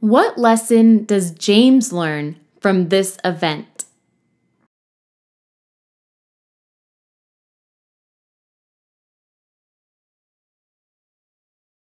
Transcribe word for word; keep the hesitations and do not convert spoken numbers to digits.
What lesson does James learn from this event?